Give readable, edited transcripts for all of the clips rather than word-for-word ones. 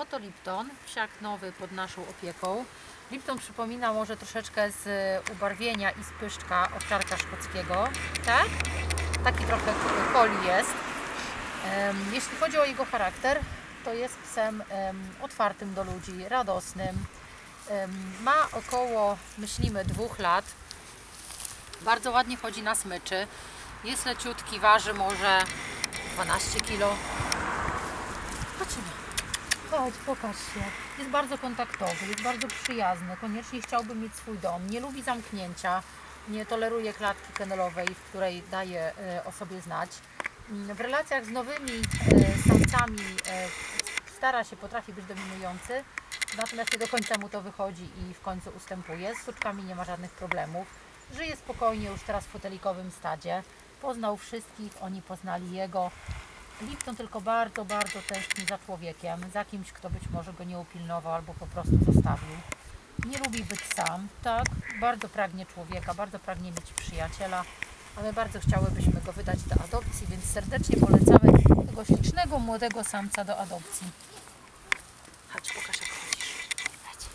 Oto Lipton, psiak nowy pod naszą opieką. Lipton przypomina może troszeczkę z ubarwienia i z pyszczka owczarka szkockiego, tak? Taki trochę coli jest. Jeśli chodzi o jego charakter, to jest psem otwartym do ludzi, radosnym. Ma około, myślimy, 2 lat. Bardzo ładnie chodzi na smyczy. Jest leciutki, waży może 12 kg. Chodźmy. Chodź, pokaż się. Jest bardzo kontaktowy, jest bardzo przyjazny. Koniecznie chciałby mieć swój dom. Nie lubi zamknięcia. Nie toleruje klatki kennelowej, w której daje o sobie znać. W relacjach z nowymi samcami potrafi być dominujący. Natomiast nie do końca mu to wychodzi i w końcu ustępuje. Z suczkami nie ma żadnych problemów. Żyje spokojnie już teraz w fotelikowym stadzie. Poznał wszystkich, oni poznali jego. Lipton tylko bardzo, bardzo tęskni za człowiekiem, za kimś, kto być może go nie upilnował albo po prostu zostawił. Nie lubi być sam, tak, bardzo pragnie człowieka, bardzo pragnie mieć przyjaciela, a my bardzo chciałybyśmy go wydać do adopcji, więc serdecznie polecamy tego ślicznego, młodego samca do adopcji. Chodź, pokaż, jak chodzisz. Chodź.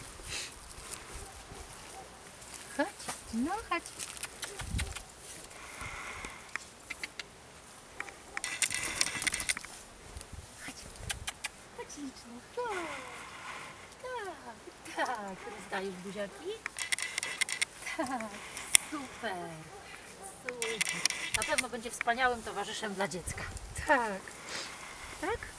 Chodź, no chodź. Tak, rozdajesz buziaki? Tak, super, super. Na pewno będzie wspaniałym towarzyszem dla dziecka. Tak, tak?